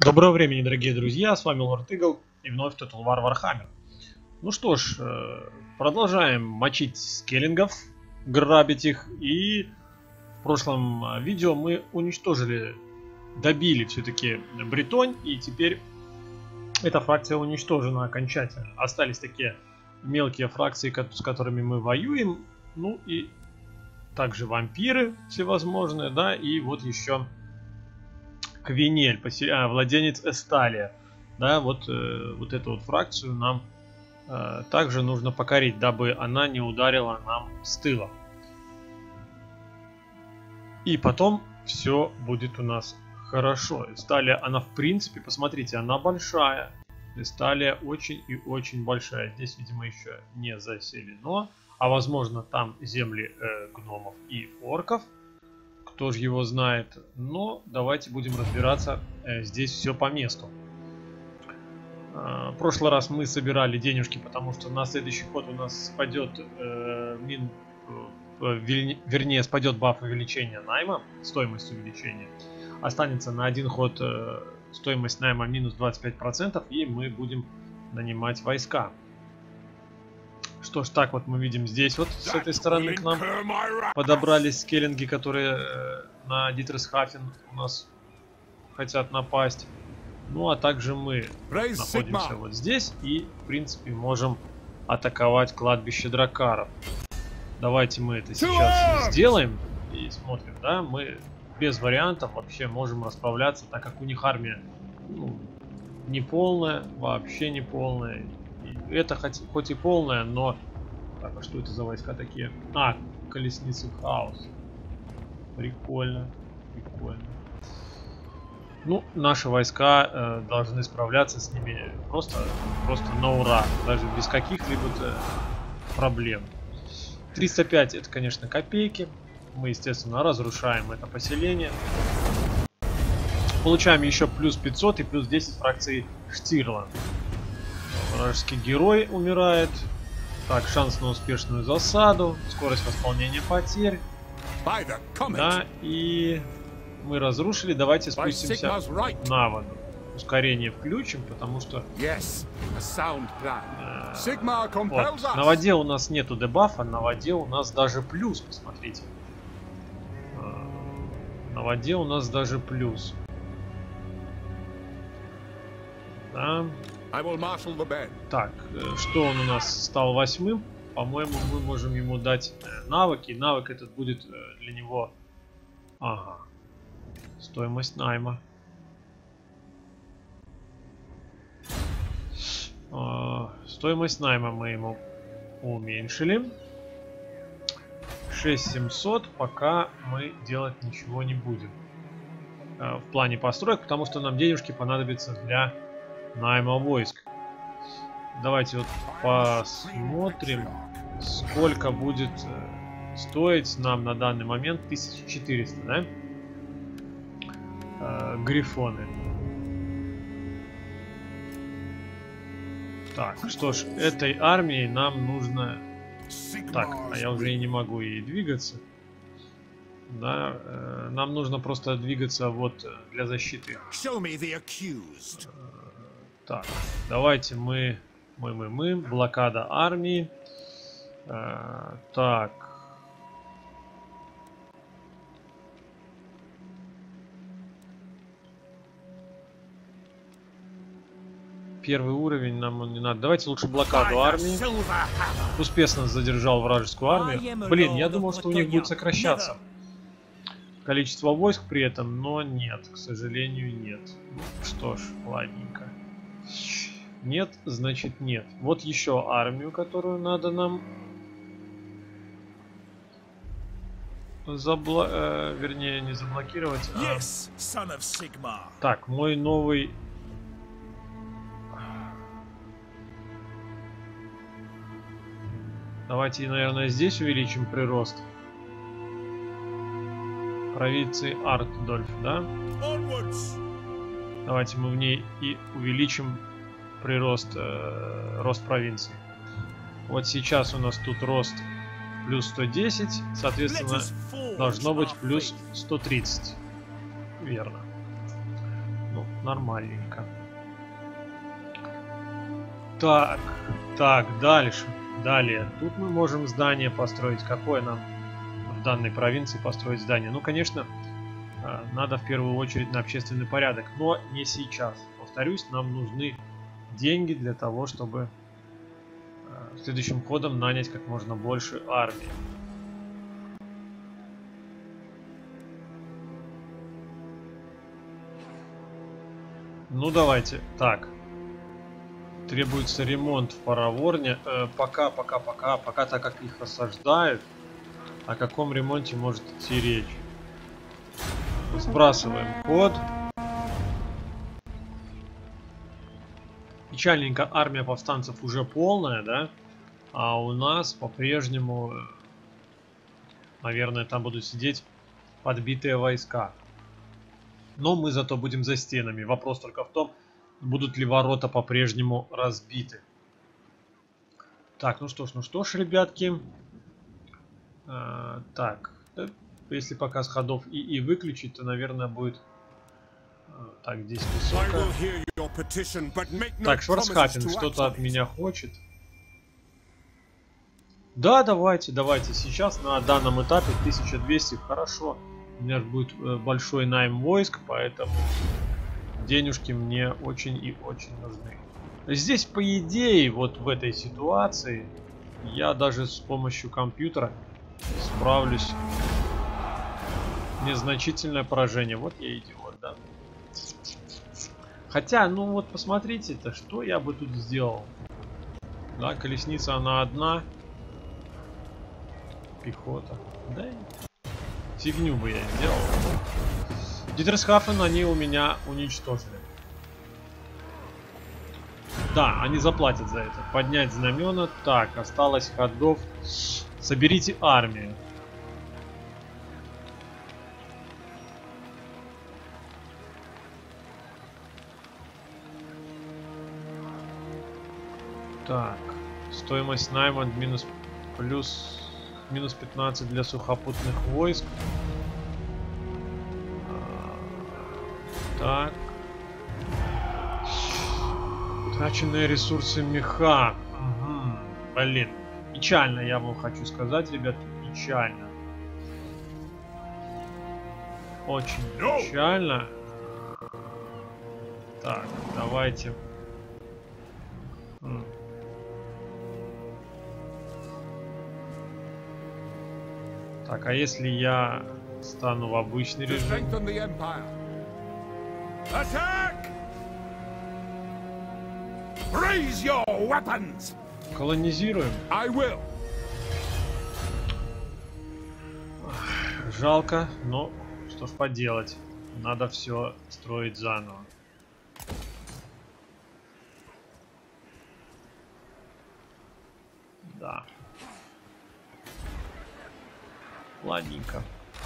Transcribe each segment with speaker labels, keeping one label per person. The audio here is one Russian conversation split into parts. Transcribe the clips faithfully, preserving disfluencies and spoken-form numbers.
Speaker 1: Доброго времени, дорогие друзья, с вами Лорд Игл и вновь Total War Warhammer. Ну что ж, продолжаем мочить скеллингов, грабить их, и в прошлом видео мы уничтожили, добили все-таки Бретонь, и теперь эта фракция уничтожена окончательно. Остались такие мелкие фракции, с которыми мы воюем, ну и также вампиры всевозможные, да, и вот еще Квинель, а, владенец Эсталия. Да, вот, э, вот эту вот фракцию нам э, также нужно покорить, дабы она не ударила нам с тыла. И потом все будет у нас хорошо. Эсталия, она в принципе, посмотрите, она большая. Эсталия очень и очень большая. Здесь, видимо, еще не заселено. А возможно, там земли э, гномов и орков. Кто же его знает. Но давайте будем разбираться э, здесь все по месту. Э, в прошлый раз мы собирали денежки, потому что на следующий ход у нас спадет э, мин, э, вер, вернее спадет баф увеличения найма, стоимость увеличения. Останется на один ход э, стоимость найма минус двадцать пять процентов, и мы будем нанимать войска. Что ж, так вот мы видим здесь вот с этой стороны к нам подобрались скеллинги, которые э, на Дитресхафен у нас хотят напасть. Ну а также мы находимся вот здесь и в принципе можем атаковать кладбище дракаров. Давайте мы это сейчас сделаем и смотрим, да, мы без вариантов вообще можем расправляться, так как у них армия, ну, не полная, вообще не полная. Это хоть, хоть и полная, но... Так, а что это за войска такие? А, колесницы хаос. Прикольно, прикольно. Ну, наши войска э, должны справляться с ними просто, просто на ура. Даже без каких-либо проблем. триста пять это, конечно, копейки. Мы, естественно, разрушаем это поселение. Получаем еще плюс пятьсот и плюс десять фракций Штирла. Вражеский герой умирает. Так, шанс на успешную засаду. Скорость восполнения потерь. Да, и мы разрушили. Давайте спустимся на воду. Ускорение включим, потому что... Э, вот. На воде у нас нету дебафа, на воде у нас даже плюс, посмотрите. Э, на воде у нас даже плюс. Да. Так, что он у нас стал восьмым? По-моему, мы можем ему дать навыки. Навык этот будет для него... Ага. Стоимость найма. Стоимость найма мы ему уменьшили. шесть тысяч семьсот. Пока мы делать ничего не будем. В плане построек, потому что нам денежки понадобятся для... найма войск. Давайте вот посмотрим, сколько будет стоить нам на данный момент. Тысяча четыреста, да? Э, грифоны. Так, что ж, этой армией нам нужно... Так, а я уже и не могу ей двигаться. Да, э, нам нужно просто двигаться вот для защиты. Так, давайте мы, мы, мы, мы, блокада армии. Э, так. Первый уровень нам он не надо. Давайте лучше блокаду армии. Успешно задержал вражескую армию. Блин, я думал, что у них будет сокращаться количество войск при этом, но нет, к сожалению, нет. Ну, что ж, ладненько. Нет, значит нет. Вот еще армию, которую надо нам забла... э, вернее, не заблокировать, а... Так, мой новый... Давайте, наверное, здесь увеличим прирост. Провинции Артдольф, да? Давайте мы в ней и увеличим прирост, э, рост провинции. Вот сейчас у нас тут рост плюс сто десять, соответственно, должно быть плюс сто тридцать. Верно. Ну, нормальненько. Так, так, дальше. Далее. Тут мы можем здание построить. Какое нам в данной провинции построить здание? Ну, конечно, надо в первую очередь на общественный порядок, но не сейчас. Повторюсь, нам нужны деньги для того, чтобы следующим ходом нанять как можно больше армии. Ну, давайте. Так. Требуется ремонт в Параворне. Э, пока, пока, пока. Пока, так как их осаждают. О каком ремонте может идти речь? Сбрасываем код. Печальненько, армия повстанцев уже полная, да? А у нас по-прежнему, наверное, там будут сидеть подбитые войска. Но мы зато будем за стенами. Вопрос только в том, будут ли ворота по-прежнему разбиты. Так, ну что ж, ну что ж, ребятки. А, так, если показ ходов и, и выключить, то, наверное, будет... А, так, здесь высоко. Так, Шварцхафен что-то от меня хочет. Да, давайте, давайте. Сейчас на данном этапе тысяча двести, хорошо. У меня же будет большой найм войск, поэтому денежки мне очень и очень нужны. Здесь, по идее, вот в этой ситуации, я даже с помощью компьютера справлюсь. Незначительное поражение. Вот я идиот, да. Хотя, ну вот посмотрите-то, что я бы тут сделал. Да, колесница, она одна. Пехота. Да, фигню бы я сделал. Дитерсхафен они у меня уничтожили. Да, они заплатят за это. Поднять знамена. Так, осталось ходов. Соберите армию. Так, стоимость найма минус плюс минус пятнадцать для сухопутных войск. Так. Траченные ресурсы меха. Угу. Блин. Печально, я вам хочу сказать, ребят. Печально. Очень печально. Так, давайте. М. Так, а если я стану в обычный режим? Колонизируем. Жалко, но что ж поделать. Надо все строить заново. Да. Ладненько.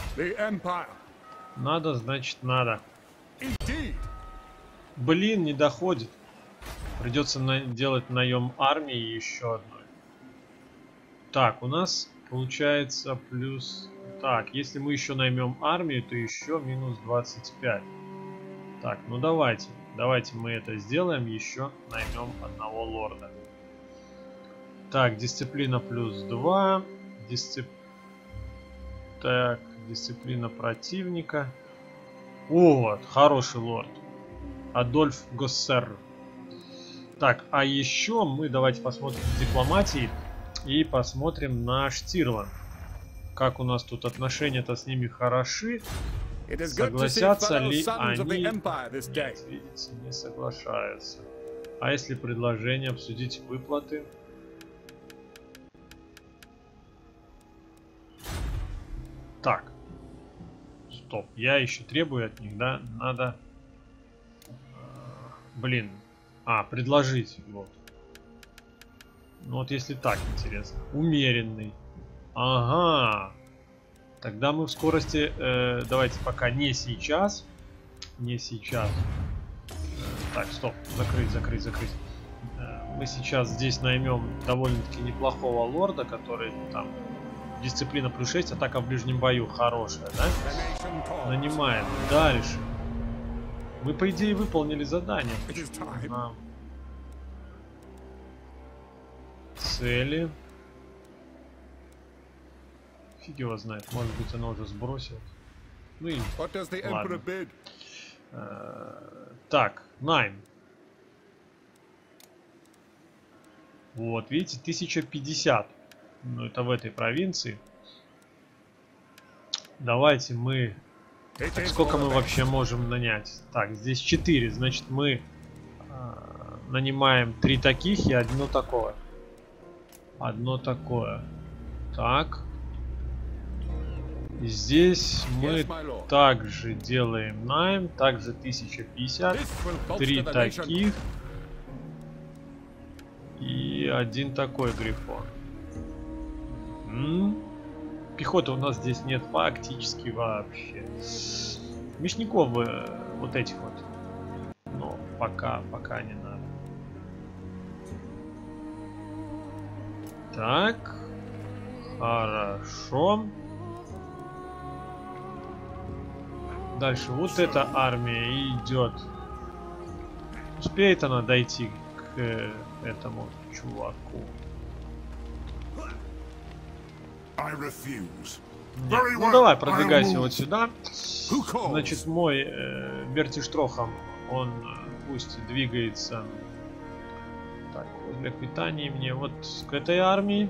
Speaker 1: Надо, значит, надо. Блин, не доходит. Придется на делать наем армии еще одной. Так, у нас получается плюс... Так, если мы еще наймем армию, то еще минус двадцать пять. Так, ну давайте. Давайте мы это сделаем. Еще наймем одного лорда. Так, дисциплина плюс два. Дисцип... Так, дисциплина противника. О, вот, хороший лорд. Адольф Госсер. Так, а еще мы давайте посмотрим в дипломатии и посмотрим на Штирланд. Как у нас тут отношения-то с ними хороши. Согласятся ли они? Нет, видите, не соглашаются. А если предложение обсудить выплаты? Так. Стоп, я еще требую от них, да? Надо... Блин. А, предложить. Вот. Ну вот если так, интересно. Умеренный. Ага. Тогда мы в скорости... Э, давайте пока не сейчас. Не сейчас. Э, так, стоп. Закрыть, закрыть, закрыть. Э, мы сейчас здесь наймем довольно-таки неплохого лорда, который там... Дисциплина плюс шесть, атака в ближнем бою хорошая, да? Нанимаем. Дальше. Мы, по идее, выполнили задание. А. Цели. Фиг его знает, может быть, она уже сбросила. Ну и ладно. А, так, Найм. Вот, видите, тысяча пятьдесят. Ну, это в этой провинции. Давайте мы... Так, сколько мы вообще можем нанять? Так, здесь четыре. Значит, мы э, нанимаем три таких и одно такое. Одно такое. Так. И здесь мы также делаем найм. Также тысяча пятьдесят. Три таких. И один такой грифон. М-м. Пехоты у нас здесь нет фактически вообще. Мечников вот этих вот. Но пока, пока не надо. Так. Хорошо. Дальше вот эта армия идет. Успеет она дойти к этому чуваку? Нет. Ну давай, продвигайся вот сюда. Значит, мой э, Вертиштрохом, он э, пусть двигается. Так, возле Аквитании мне вот к этой армии.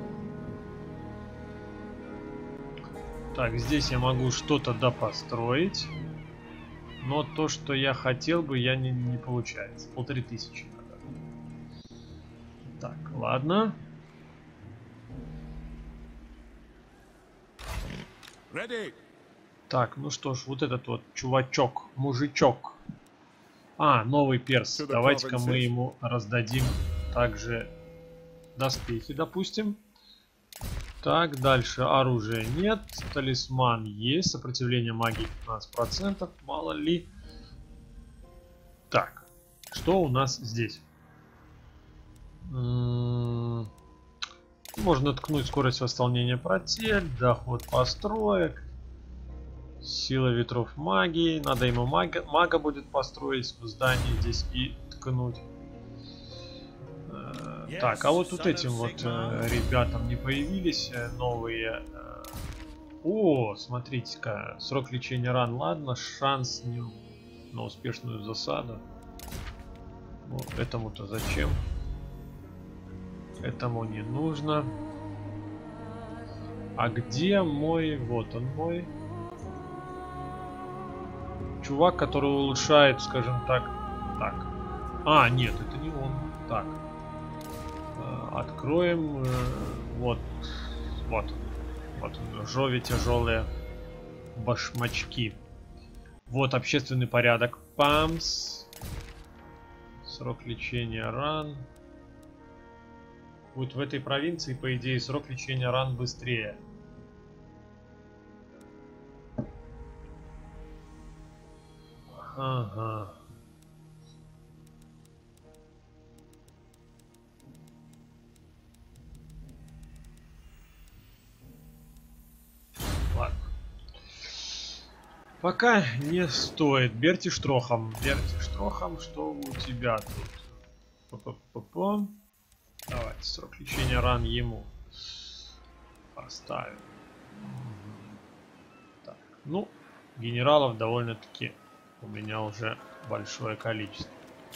Speaker 1: Так, здесь я могу что-то допостроить. Но то, что я хотел бы, я не, не получается. Полторы тысячи надо. Так, ладно.
Speaker 2: Ready.
Speaker 1: Так, ну что ж, вот этот вот чувачок, мужичок. А, новый перс. Давайте-ка мы ему раздадим также доспехи, допустим. Так, дальше оружия нет. Талисман есть. Сопротивление магии пятнадцать процентов. Мало ли. Так, что у нас здесь? М-м- Можно ткнуть скорость восполнения потерь, доход построек, сила ветров магии. Надо ему мага, мага будет построить в здании здесь и ткнуть. Э, так, а вот тут этим вот э, ребятам не появились э, новые. Э, о, смотрите-ка, срок лечения ран, ладно, шанс не, на успешную засаду. Вот этому-то зачем? Этому не нужно. А где мой... Вот он мой. Чувак, который улучшает, скажем так... Так. А, нет, это не он. Так. Откроем... Вот. Вот он. Вот он. Жови тяжелые башмачки. Вот общественный порядок. Памс. Срок лечения ран. Вот в этой провинции, по идее, срок лечения ран быстрее. Ага. Ладно. Пока не стоит. Бертиштрохом. Бертиштрохом, что у тебя тут? Па-па-па-па. Давайте срок лечения ран ему поставим. Так, ну, генералов довольно-таки у меня уже большое количество.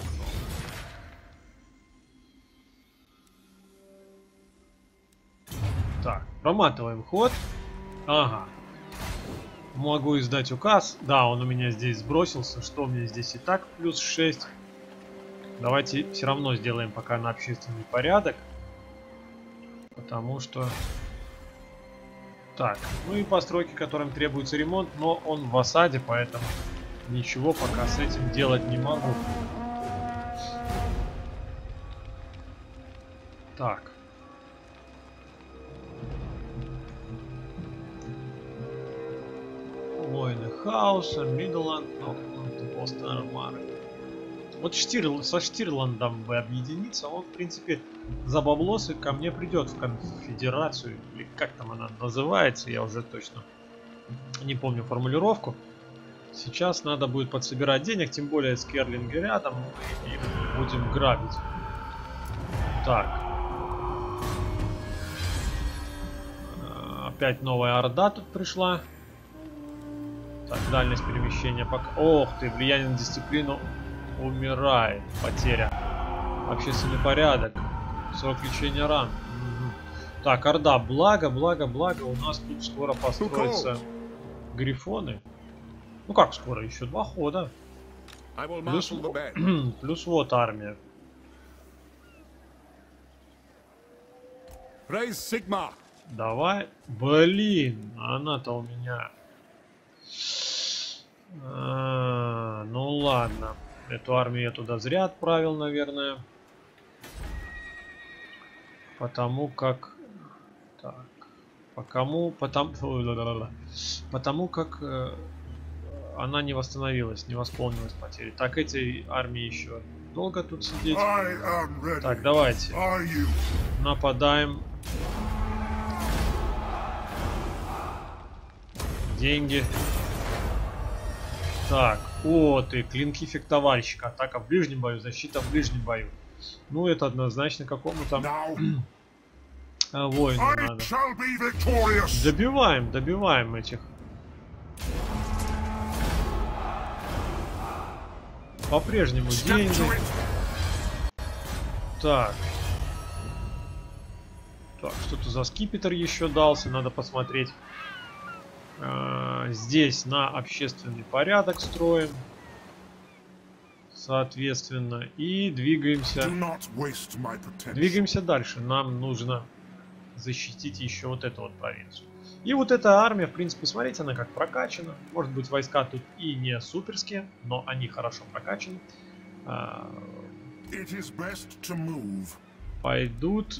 Speaker 1: Так, проматываем ход. Ага. Могу издать указ. Да, он у меня здесь сбросился. Что у меня здесь и так плюс шесть. Давайте все равно сделаем пока на общественный порядок. Потому что... Так, ну и постройки, которым требуется ремонт, но он в осаде, поэтому ничего пока с этим делать не могу. Так. Воины Хаоса, Мидланд, Постармары. Вот Штирл, со Штирландом бы объединиться, он, в принципе, за баблосы ко мне придет в конфедерацию, или как там она называется, я уже точно не помню формулировку. Сейчас надо будет подсобирать денег, тем более скерлинги рядом, мы их будем грабить. Так. Опять новая орда тут пришла. Так, дальность перемещения пока... Ох ты, влияние на дисциплину умирает. Потеря. Общественный порядок. Срок лечения ран. Угу. Так, орда, благо, благо, благо. У нас тут скоро построятся грифоны. Ну как скоро? Еще два хода. Плюс, плюс вот армия. Давай. Блин, она-то у меня... А, ну ладно. Эту армию я туда зря отправил, наверное. Потому как... Так. По кому? Потому... Потому как... Э, она не восстановилась, не восполнилась потери. Так, эти армии еще долго тут сидеть. Так, давайте. Нападаем. Деньги. Так, о, ты, клинки фехтовальщика. Атака в ближнем бою, защита в ближнем бою. Ну, это однозначно какому-то воину надо. Добиваем, добиваем этих. По-прежнему деньги. Так. Так, что-то за скипетр еще дался, надо посмотреть. Здесь на общественный порядок строим, соответственно, и двигаемся. Двигаемся дальше. Нам нужно защитить еще вот эту вот провинцию. И вот эта армия, в принципе, смотрите, она как прокачана. Может быть, войска тут и не суперские, но они хорошо прокачаны. Пойдут,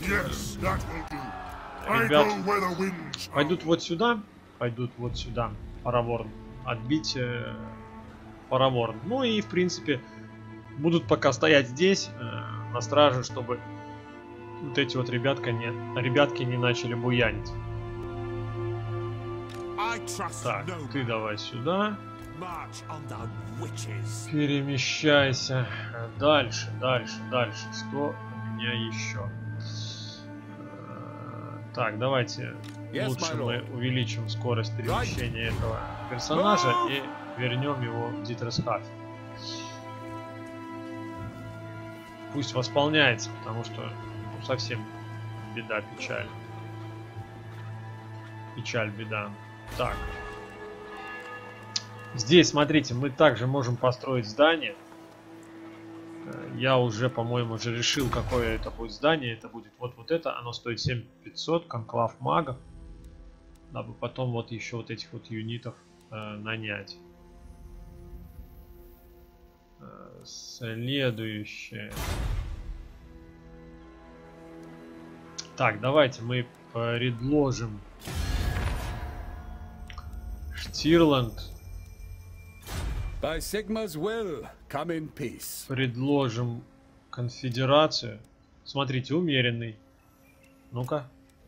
Speaker 1: ребят, пойдут вот сюда. Пойдут вот сюда, Параворн. Отбить э, Параворн. Ну и, в принципе, будут пока стоять здесь, э, на страже, чтобы вот эти вот ребятки не, ребятки не начали буянить. Так, ты давай сюда. Перемещайся. Дальше, дальше, дальше. Что у меня еще? Так, давайте... Лучше мы увеличим скорость перемещения этого персонажа и вернем его в Дитресхафен. Пусть восполняется, потому что ну, совсем беда, печаль. Печаль, беда. Так. Здесь, смотрите, мы также можем построить здание. Я уже, по-моему, уже решил, какое это будет здание. Это будет вот, вот это. Оно стоит семь тысяч пятьсот, конклав магов. Дабы потом вот еще вот этих вот юнитов э, нанять. Э, следующее. Так, давайте мы предложим Штирланд.
Speaker 2: By Sigma's will, come in peace.
Speaker 1: Предложим конфедерацию. Смотрите, умеренный. Ну-ка.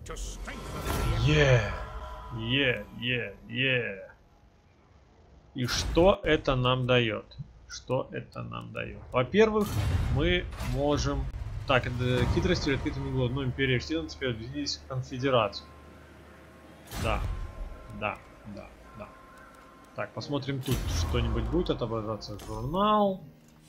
Speaker 1: Е, е, е, е. И что это нам дает? Что это нам дает? Во-первых, мы можем... Так, это хитростью открытым углом. Ну, империя Штирланд теперь объединились в конфедерацию. Да, да, да. Так, посмотрим тут что-нибудь будет отображаться. Журнал.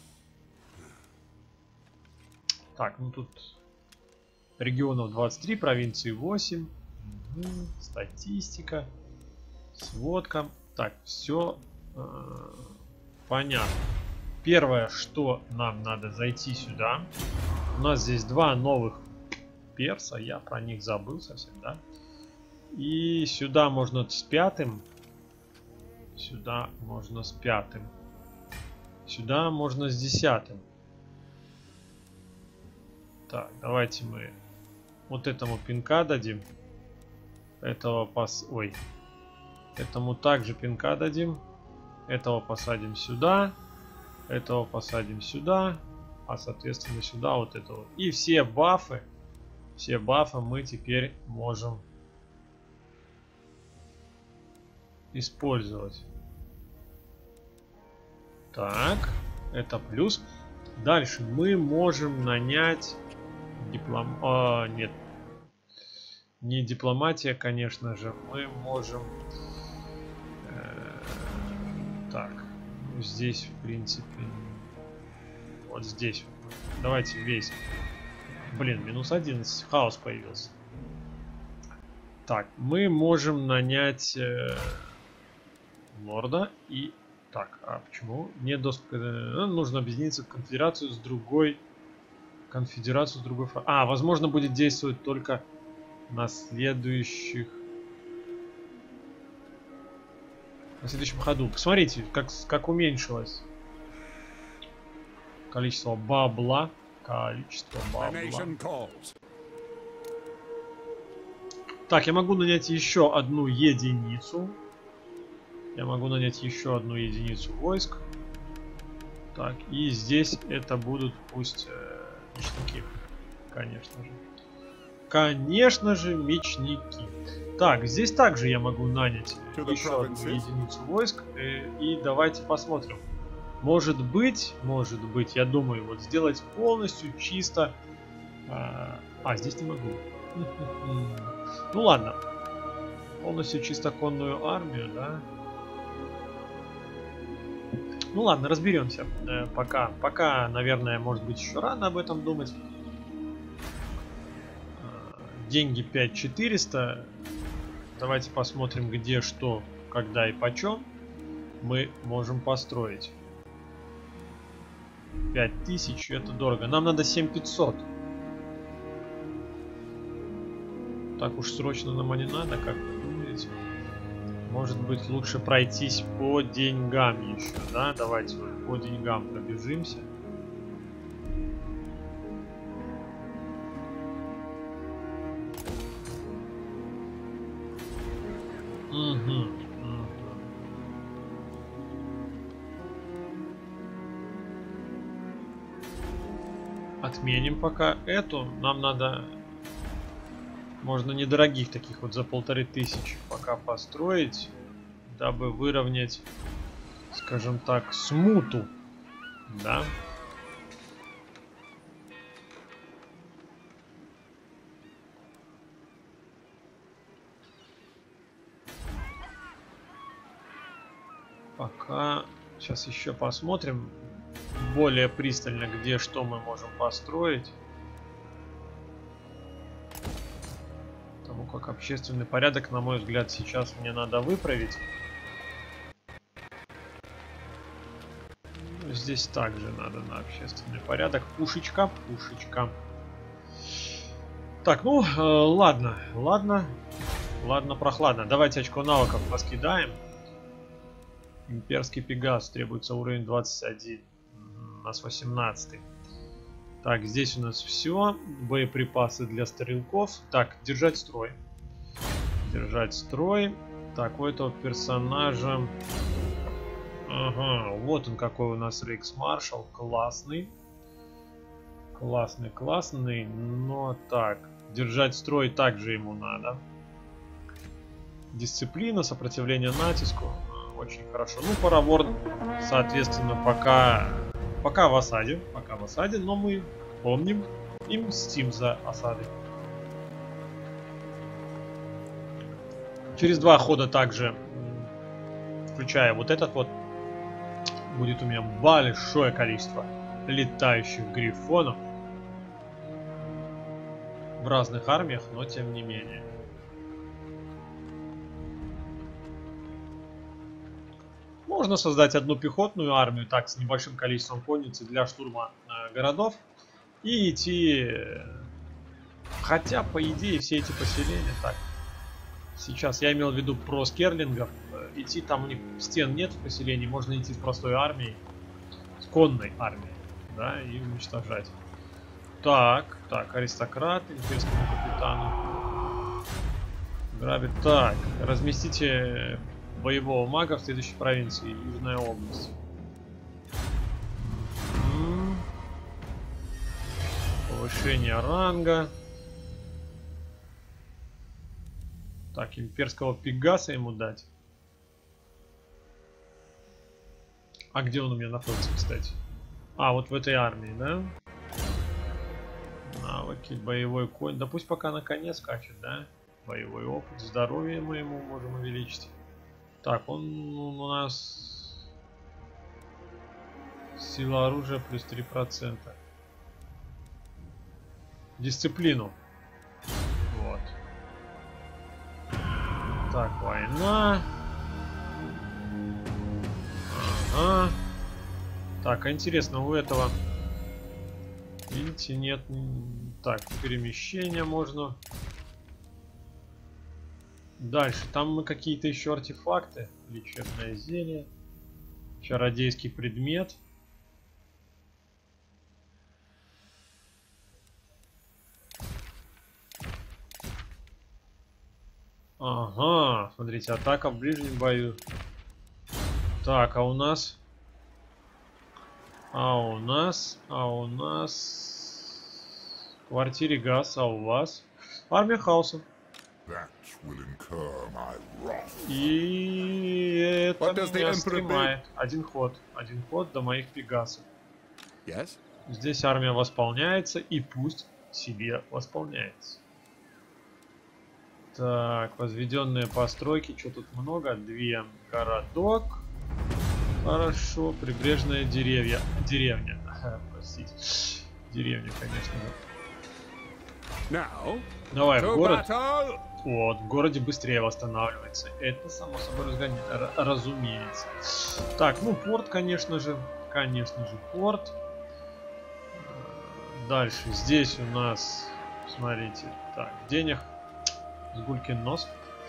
Speaker 1: Так, ну тут регионов двадцать три, провинции восемь. Угу. Статистика. Сводка. Так, все э, понятно. Первое, что нам надо зайти сюда. У нас здесь два новых перса. Я про них забыл совсем, да? И сюда можно с пятым. Сюда можно с пятым. Сюда можно с десятым. Так, давайте мы вот этому пинка дадим. Этого пос... Ой. Этому также пинка дадим. Этого посадим сюда. Этого посадим сюда. А соответственно сюда вот этого. И все бафы. Все бафы мы теперь можем использовать. Так, это плюс. Дальше мы можем нанять диплом... А, нет. Не дипломатия, конечно же. Мы можем... Э, так. Ну, здесь, в принципе... Вот здесь. Давайте весь. Блин, минус одиннадцать. Хаос появился. Так, мы можем нанять э, лорда и... Так, а почему? Не доск... э, нужно объединиться в конфедерацию с другой... Конфедерацию с другой... А, возможно, будет действовать только на следующих... На следующем ходу. Посмотрите, как, как уменьшилось количество бабла. Количество бабла. Так, я могу нанять еще одну единицу. Я могу нанять еще одну единицу войск. Так, и здесь это будут пусть э, мечники. Конечно же. Конечно же, мечники. Так, здесь также я могу нанять еще одну единицу войск. Э, и давайте посмотрим. Может быть, может быть, я думаю, вот сделать полностью чисто... А, а здесь не могу. Ну ладно. Полностью чистоконную армию, да? Ну ладно, разберемся. Э, пока, пока, наверное, может быть еще рано об этом думать. Э, деньги пять тысяч четыреста. Давайте посмотрим, где, что, когда и почем мы можем построить. пять тысяч, это дорого. Нам надо семь тысяч пятьсот. Так уж срочно нам не надо, как вы думаете? Может быть, лучше пройтись по деньгам еще, да? Давайте вот по деньгам пробежимся. Угу. Отменим пока эту. Нам надо... Можно недорогих таких вот за полторы тысячи пока построить, дабы выровнять, скажем так, смуту, да. Пока сейчас еще посмотрим более пристально, где что мы можем построить. Потому как общественный порядок, на мой взгляд, сейчас мне надо выправить. Здесь также надо на общественный порядок. Пушечка, пушечка. Так, ну, э, ладно, ладно. Ладно, прохладно. Давайте очко навыков раскидаем. Имперский Пегас. Требуется уровень двадцать один. У нас восемнадцатый. Так, здесь у нас все. Боеприпасы для стрелков. Так, держать строй. Держать строй. Так, у этого персонажа... Ага, вот он какой у нас рейхсмаршал. Классный. Классный, классный. Но так, держать строй также ему надо. Дисциплина, сопротивление натиску. Очень хорошо. Ну, паравор, соответственно, пока... Пока в осаде, пока в осаде, но мы помним и мстим за осады. Через два хода также, включая вот этот вот, будет у меня большое количество летающих грифонов в разных армиях, но тем не менее. Можно создать одну пехотную армию, так, с небольшим количеством конницы для штурма э, городов. И идти... Хотя, по идее, все эти поселения... Так, сейчас я имел в виду про скерлингов. Идти там у них стен нет в поселении. Можно идти с простой армией. С конной армией. Да, и уничтожать. Так, так, аристократ, имперскому капитану. Грабит. Так, разместите... боевого мага в следующей провинции, Южная область. М-м-м. Повышение ранга. Так, имперского Пегаса ему дать. А где он у меня находится, кстати? А, вот в этой армии, да? Навыки, боевой конь. Да пусть пока на коне скачет, да? Боевой опыт, здоровье мы ему можем увеличить. Так, он у нас... Сила оружия плюс три процента. Дисциплину. Вот. Так, война. Ага. Так, а интересно, у этого... Видите, нет... Так, перемещение можно. Дальше, там мы какие-то еще артефакты. Лечебное зелье. Чародейский предмет. Ага, смотрите, атака в ближнем бою. Так, а у нас... А у нас... А у нас... В квартире газ, а у вас... Армия хаоса. И это меня стремает. Один ход. Один ход до моих пегасов.
Speaker 2: Yes?
Speaker 1: Здесь армия восполняется, и пусть себе восполняется. Так, возведенные постройки. Что тут много? Две. Городок. Хорошо. Прибрежная деревья. Деревня. Простите. Деревня, конечно.
Speaker 2: Now,
Speaker 1: давай в город.
Speaker 2: Battle.
Speaker 1: Вот, в городе быстрее восстанавливается. Это само собой разгоня... разумеется. Так, ну порт, конечно же. Конечно же, порт. Дальше. Здесь у нас, смотрите, так, денег. Сгулькин нос.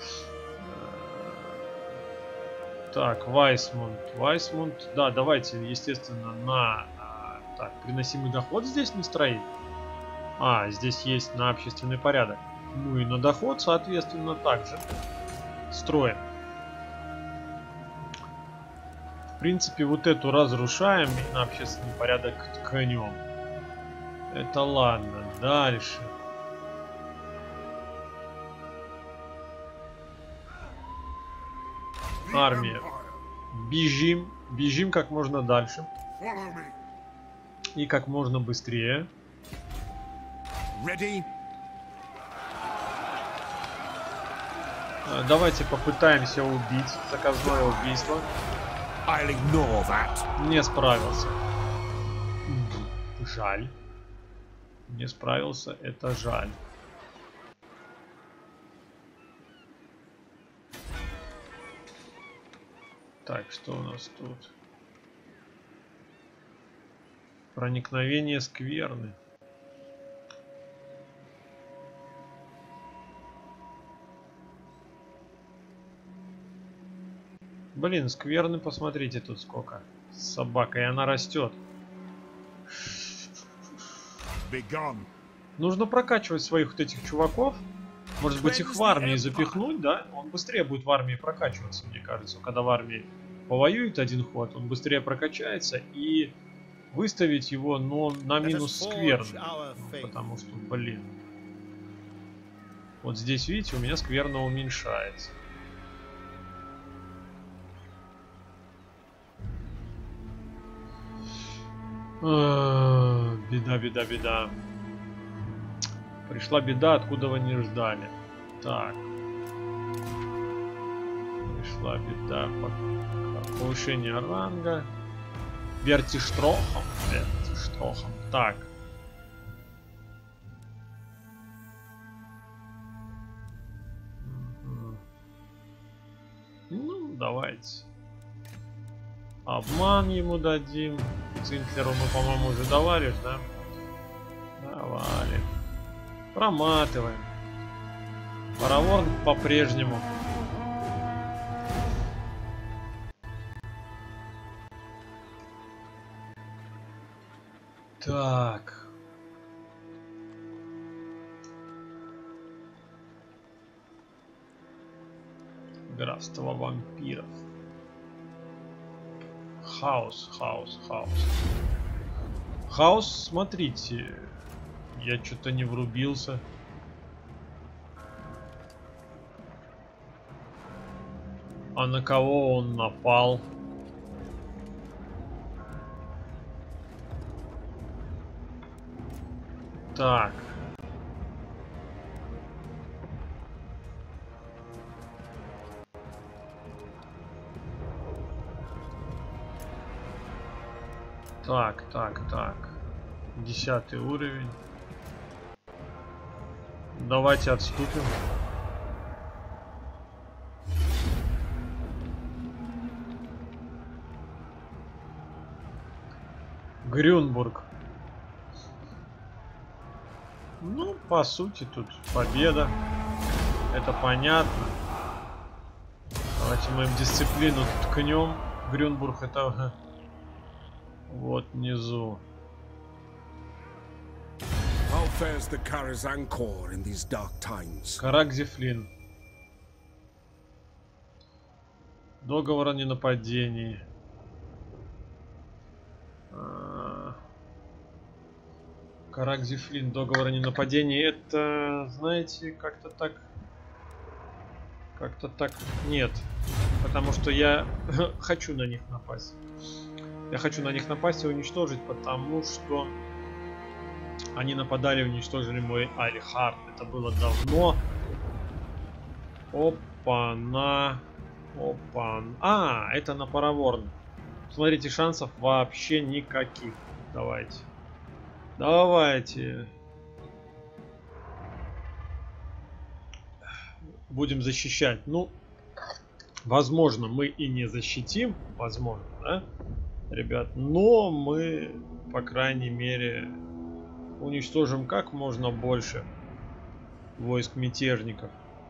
Speaker 1: Так, Вайсмунд. Вайсмунд. Да, давайте, естественно, на... Так, приносимый доход здесь не строить. А, здесь есть на общественный порядок. Ну и на доход, соответственно, также строим. В принципе, вот эту разрушаем и на общественный порядок тканем. Это ладно. Дальше. Армия. Бежим. Бежим как можно дальше. И как можно быстрее.
Speaker 2: Ready?
Speaker 1: Давайте попытаемся убить. Заказное убийство.
Speaker 2: I'll ignore that.
Speaker 1: Не справился. Жаль. Не справился, это жаль. Так, что у нас тут? Проникновение скверны. Блин, скверны, посмотрите тут сколько. Собака, и она растет. Нужно прокачивать своих вот этих чуваков. Может быть, их в армии запихнуть, да? Он быстрее будет в армии прокачиваться, мне кажется. Когда в армии повоюет один ход, он быстрее прокачается. И выставить его, но на минус скверны. Потому что, блин. Вот здесь, видите, у меня скверна уменьшается. Беда, беда, беда. Пришла беда, откуда вы не ждали. Так. Пришла беда. Повышение ранга. Вертиштрохом. Вертиштрохом. Так. Ну, давайте. Обман ему дадим. Цинклеру мы, по-моему, уже давали, да? Давали. Проматываем. Параворн по-прежнему. Так. Графство вампиров. Хаос, хаос, хаос. Хаос, смотрите. Я что-то не врубился. А на кого он напал? Так. Так, так, так. Десятый уровень. Давайте отступим. Грюнбург. Ну, по сути, тут победа. Это понятно. Давайте мы в дисциплину ткнем. Грюнбург это вот внизу.
Speaker 2: How fares the Karazhan Corps in these dark times?
Speaker 1: Каракзифлин. Договор о ненападении. Каракзифлин, договор о ненападении. Это, знаете, как-то так... Как-то так... Нет. Потому что я хочу на них напасть. Я хочу на них напасть и уничтожить, потому что они нападали и уничтожили мой Алихард. Это было давно. Опа-на... Опа. А, это на Параворн. Смотрите, шансов вообще никаких. Давайте. Давайте. Будем защищать. Ну, возможно, мы и не защитим. Возможно, да, ребят? Но мы, по крайней мере, уничтожим как можно больше войск мятежников.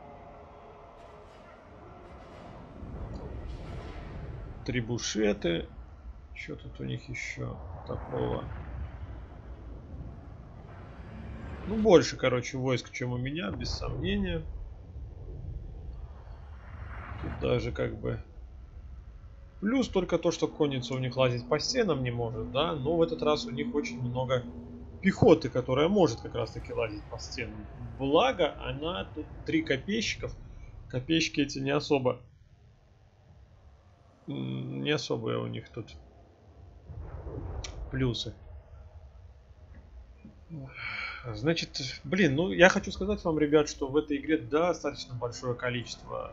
Speaker 1: Трибушеты. Что тут у них еще такого? Ну, больше, короче, войск, чем у меня, без сомнения. Тут даже как бы... Плюс только то, что конница у них лазить по стенам не может, да? Но в этот раз у них очень много пехоты, которая может как раз таки лазить по стенам. Благо, она тут три копейщиков. Копейщики эти не особо... Не особые у них тут плюсы. Значит, блин, ну я хочу сказать вам, ребят, что в этой игре достаточно большое количество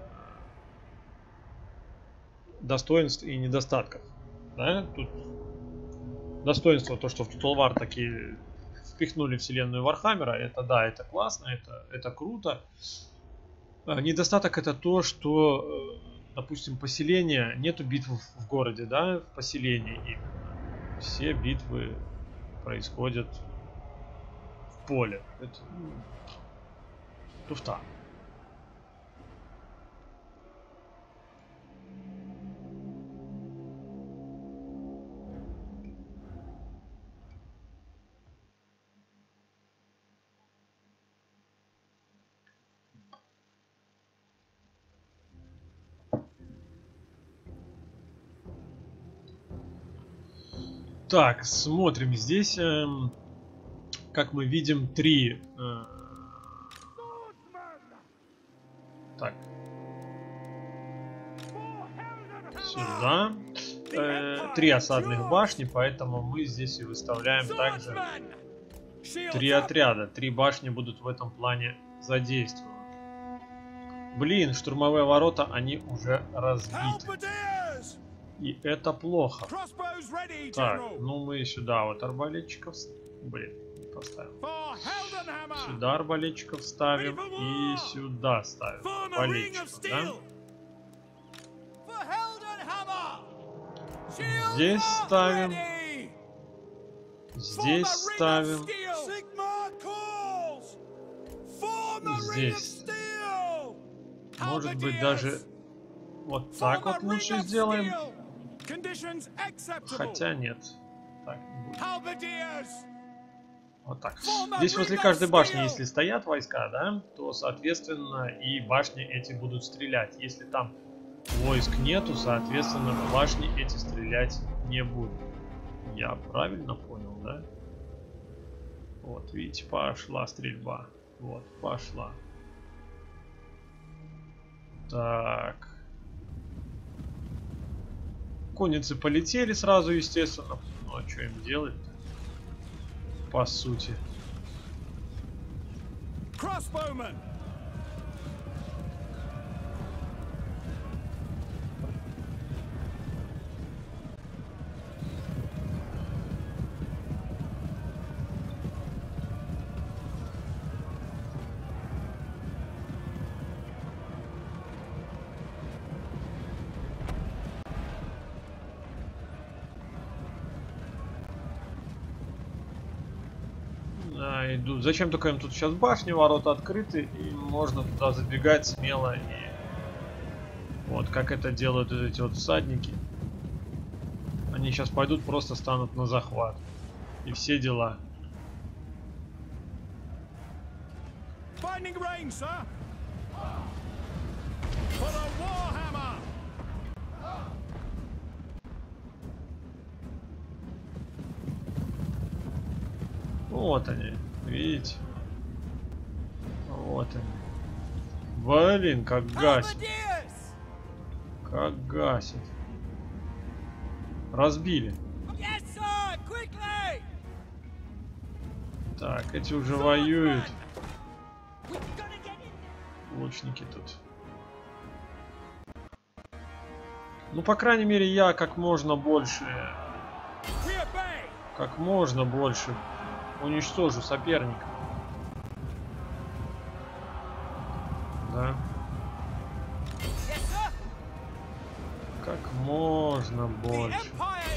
Speaker 1: достоинств и недостатков. Да? Тут достоинство, то, что в Total War таки впихнули вселенную Вархаммера, это да, это классно, это, это круто. А недостаток это то, что, допустим, поселение, нету битв в городе, да, в поселении именно. Все битвы происходят в поле. Это ну, туфта. Так, смотрим здесь, э, как мы видим, три. Э, так. Сюда. Э, три осадных башни, поэтому мы здесь и выставляем также три отряда. Три башни будут в этом плане задействованы. Блин, штурмовые ворота, они уже разбиты. И это плохо. Так, ну мы сюда вот арбалетчиков... Блин, не поставим. Сюда арбалетчиков ставим и сюда ставим арбалетчиков, да? Здесь ставим. Здесь ставим. Здесь. Может быть, даже вот так вот лучше сделаем. Хотя нет. Так, не будет. Вот так. Здесь возле каждой башни, если стоят войска, да, то, соответственно, и башни эти будут стрелять. Если там войск нету, соответственно, башни эти стрелять не будут. Я правильно понял, да? Вот, видите, пошла стрельба. Вот, пошла. Так. Конницы полетели сразу, естественно. Ну, а что им делать-то? По сути.
Speaker 2: Crossbowmen!
Speaker 1: А, идут. Зачем только им тут сейчас башни, ворота открыты, и можно туда забегать смело. И вот как это делают эти вот всадники. Они сейчас пойдут, просто станут на захват. И все дела.
Speaker 2: Finding range, sir. For the Warhammer.
Speaker 1: Вот они, видите? Вот они. Блин, как гасит. Как гасит. Разбили.
Speaker 2: Yes, sir. Quickly.
Speaker 1: Так, эти уже воюют. Лучники тут. Ну, по крайней мере, я как можно больше... Как можно больше уничтожу соперника. Да. Как можно больше.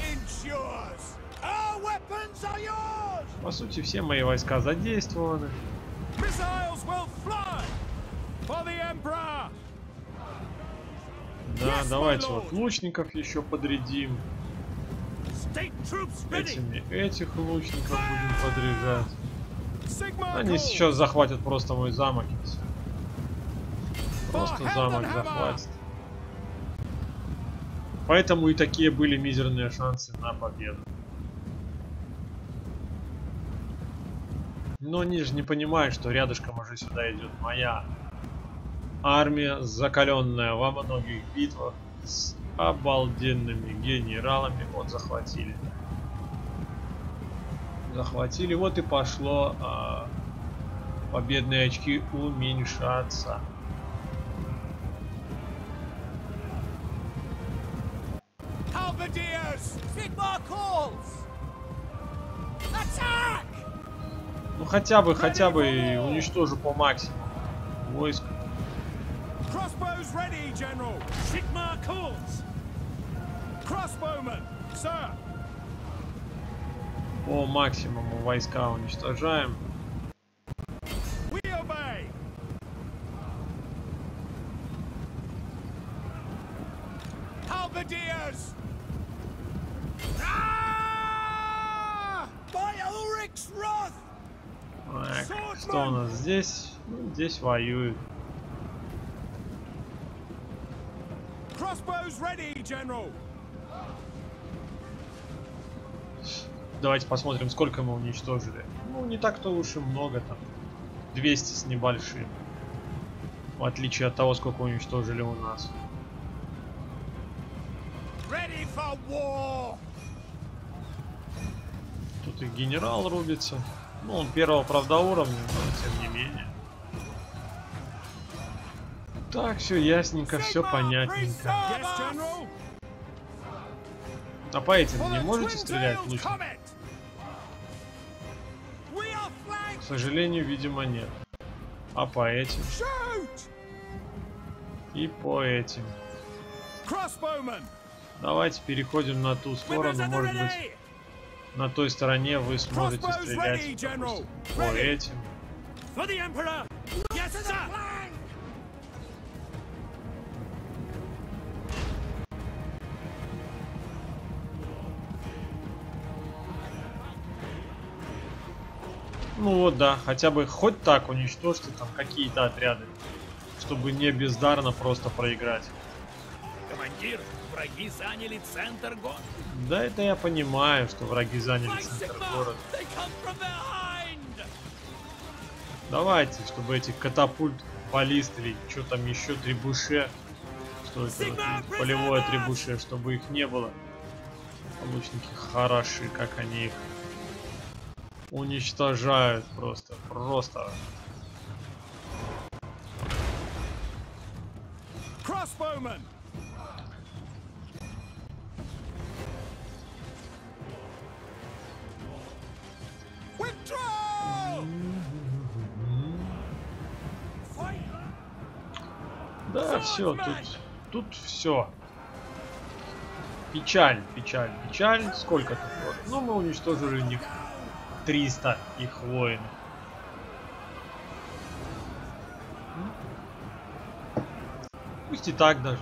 Speaker 1: По сути, все мои войска задействованы. Да, давайте вот лучников еще подрядим. Этими этих лучников будем подряжать. Они сейчас захватят просто мой замок и все. Просто замок захватят. Поэтому и такие были мизерные шансы на победу. Но они же не понимают, что рядышком уже сюда идет моя армия, закаленная во многих битвах, с обалденными генералами. Вот захватили. Захватили, вот и пошло а, победные очки уменьшаться. Ну хотя бы, хотя бы уничтожу по максимуму войск.
Speaker 2: Crossbows ready, General. Sigma calls. Crossbowmen, sir.
Speaker 1: По максимуму войска уничтожаем.
Speaker 2: We obey. Halberdiers. Ah! By Ulrich's wrath.
Speaker 1: Так, что у нас здесь? Ну, здесь воюют.
Speaker 2: Crossbows ready, General.
Speaker 1: Давайте посмотрим, сколько мы уничтожили. Ну, не так-то уж и много, там двести с небольшим. В отличие от того, сколько уничтожили у нас.
Speaker 2: Ready for war.
Speaker 1: Тут и генерал рубится. Ну, он первого, правда, уровня, но тем не менее. Так, все ясненько, все понятненько. А по этим не можете стрелять лучше? К сожалению, видимо, нет. А по этим? И по этим. Давайте переходим на ту сторону, может быть, на той стороне вы сможете стрелять, допустим, по этим. Ну вот да, хотя бы хоть так уничтожьте там какие-то отряды, чтобы не бездарно просто проиграть.
Speaker 3: Командир, враги заняли центр города.
Speaker 1: Да, это я понимаю, что враги заняли центр города. Давайте, чтобы эти катапульт, баллист или что там еще, трибуше, что это, полевое трибуше, чтобы их не было. Лучники хороши, как они их уничтожают просто, просто
Speaker 2: Crossbowmen! Withdraw!
Speaker 1: Да, все, тут, тут все. Печаль, печаль, печаль. Сколько тут? Вот? Ну, мы уничтожили у них триста их воинов. Пусть и так даже.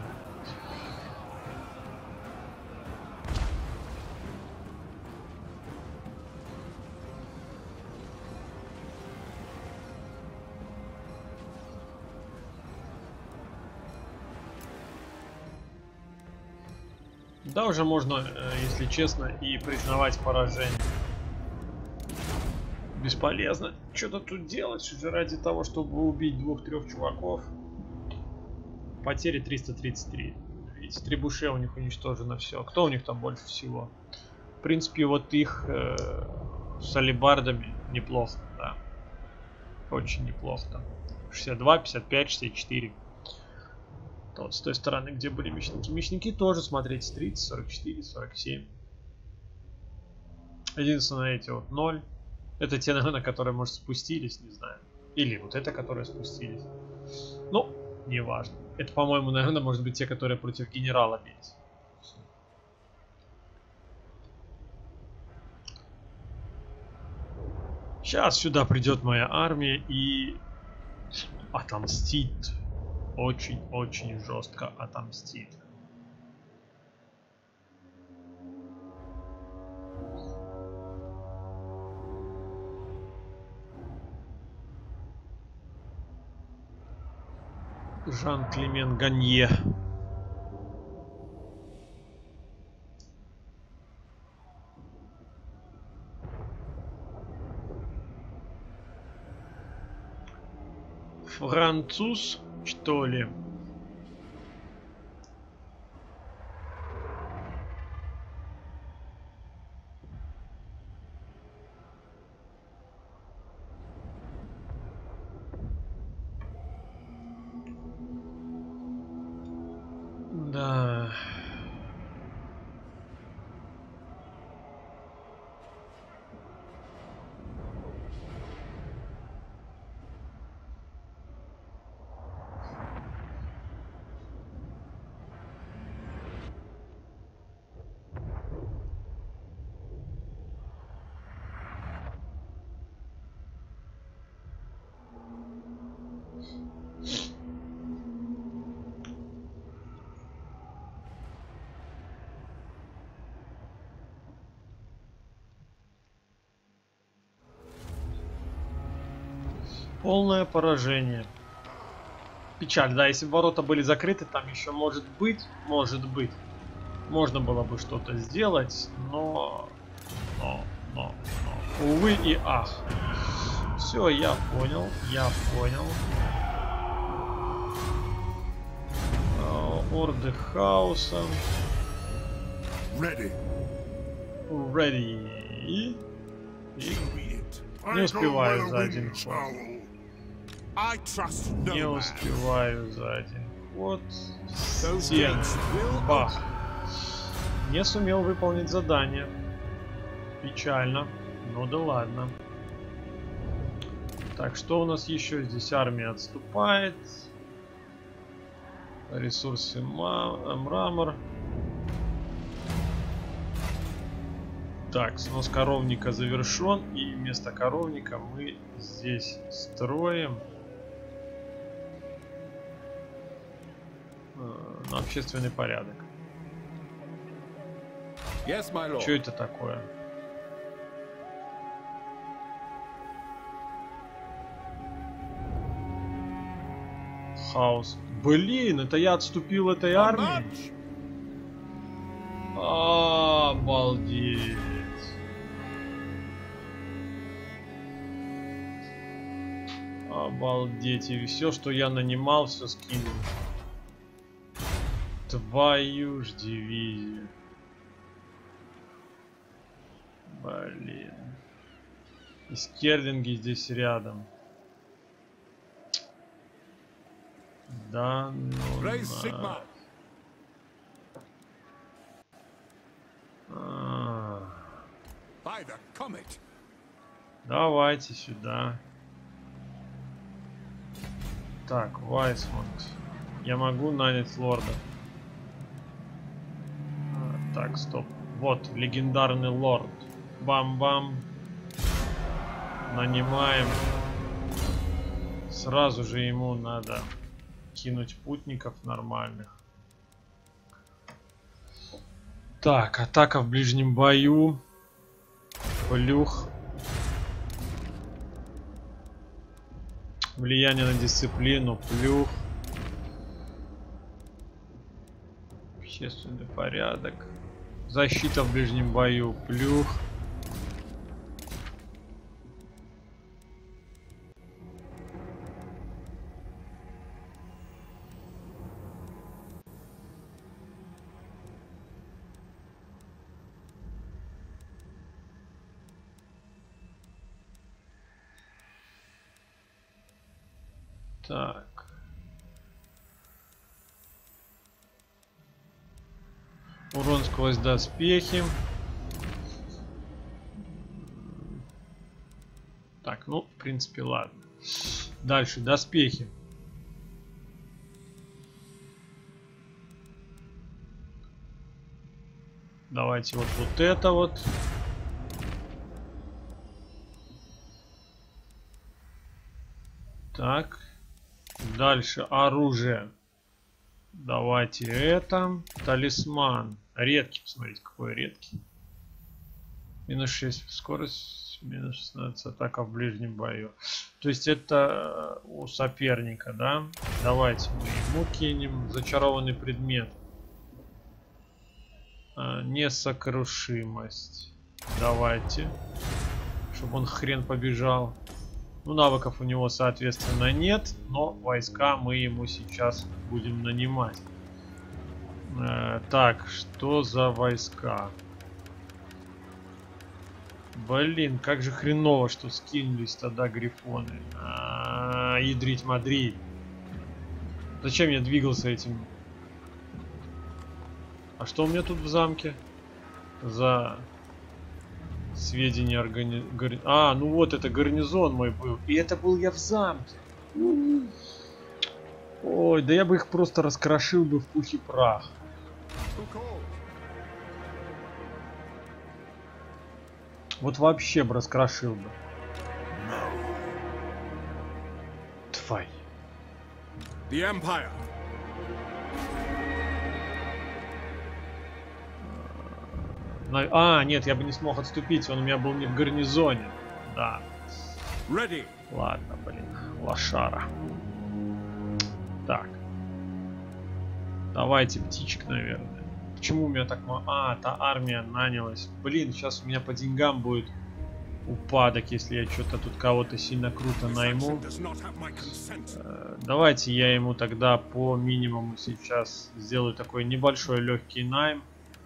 Speaker 1: Да, уже можно, если честно, и признавать поражение. Бесполезно что-то тут делать уже ради того, чтобы убить двух-трех чуваков. Потери триста тридцать три. Видите, трибуше у них уничтожено все. Кто у них там больше всего? В принципе, вот их э, с алебардами неплохо, да. Очень неплохо там. шестьдесят два, пятьдесят пять, шестьдесят четыре. Вот с той стороны, где были мечники. Мечники тоже, смотрите, тридцать, сорок четыре, сорок семь. Единственное, эти вот ноль. Это те, наверное, которые, может, спустились, не знаю. Или вот это, которые спустились. Ну, неважно. Это, по-моему, наверное, может быть те, которые против генерала бились. Сейчас сюда придет моя армия и отомстит. Очень-очень жестко отомстит. Жан-Клемен Ганье. Француз, что ли? Да. Полное поражение. Печаль, да, если бы ворота были закрыты, там еще может быть, может быть, можно было бы что-то сделать, но, но, но, но, увы и ах. Все, я понял, я понял. Орды хаоса.
Speaker 2: Ready.
Speaker 1: Ready. И... Не успеваю за один ход. Не успеваю за один ход. Стен. Бах. Не сумел выполнить задание. Печально. Ну да ладно. Так, что у нас еще? Здесь армия отступает. Ресурсы мрамор. Так, снос коровника завершен. И вместо коровника мы здесь строим э, на общественный порядок.
Speaker 2: Yes, my lord.
Speaker 1: Что это такое? Хаос. Блин, это я отступил этой армии? Обалдеть. Обалдеть. И все, что я нанимал, все скинул. Твою ж дивизию. Блин. И скерлинги здесь рядом. Да, ну на... а... Давайте сюда. Так, Вайсмонт. Я могу нанять лорда. А, так, стоп. Вот, легендарный лорд. Бам-бам. Нанимаем. Сразу же ему надо кинуть путников нормальных. Так, атака в ближнем бою. Плюх. Влияние на дисциплину. Плюх. Общественный порядок. Защита в ближнем бою. Плюх. Так. Урон сквозь доспехи. Так, ну, в принципе, ладно. Дальше, доспехи. Давайте вот, вот это вот. Так. Дальше оружие. Давайте это. Талисман. Редкий. Посмотрите, какой редкий. Минус шесть скорость. Минус шестнадцать атака в ближнем бою. То есть это у соперника, да? Давайте мы ему кинем. Зачарованный предмет. А, несокрушимость. Давайте. Чтобы он хрен побежал. Ну, навыков у него, соответственно, нет, но войска мы ему сейчас будем нанимать. Э, так, что за войска? Блин, как же хреново, что скинулись тогда грифоны. А, ядрить Мадрид. Зачем я двигался этим? А что у меня тут в замке? За... сведения органи... Гарни... А, ну вот это гарнизон мой был. И это был я в замке. Ой, да я бы их просто раскрошил бы в пух и прах. Вот вообще бы раскрошил бы. Твой.
Speaker 2: The Empire.
Speaker 1: А, нет, я бы не смог отступить, он у меня был не в гарнизоне. Да.
Speaker 2: Ready.
Speaker 1: Ладно, блин, лошара. Так. Давайте птичек, наверное. Почему у меня так мало? А, та армия нанялась. Блин, сейчас у меня по деньгам будет упадок, если я что-то тут кого-то сильно круто найму. Э, давайте я ему тогда по минимуму сейчас сделаю такой небольшой легкий найм.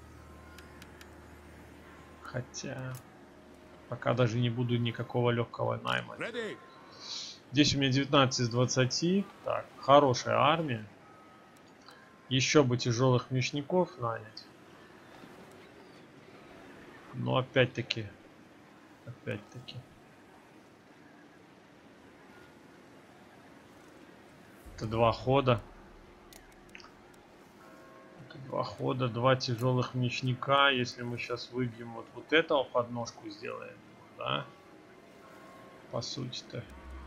Speaker 1: Хотя пока даже не буду никакого легкого найма. Здесь у меня девятнадцать из двадцати. Так, хорошая армия. Еще бы тяжелых мечников нанять. Но опять-таки, опять-таки. Это два хода. Два хода, два тяжелых мечника. Если мы сейчас выбьем вот, вот этого подножку, сделаем, да? По сути-то.